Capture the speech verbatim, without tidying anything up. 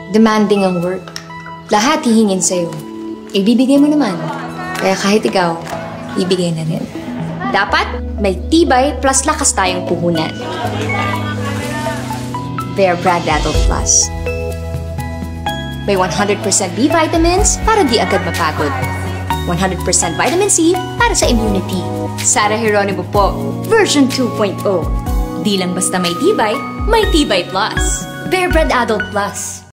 Demanding ang work. Lahat hihingin sa'yo. Ibibigay mo naman. Kaya kahit ikaw, ibigay na rin. Dapat may tibay plus lakas tayong puhunan. Bear Brand Adult Plus. May one hundred percent B vitamins para di agad mapagod. one hundred percent vitamin C para sa immunity. Sara Geronimo po, version two point oh. Di lang basta may tibay, may tibay plus. Bear Brand Adult Plus.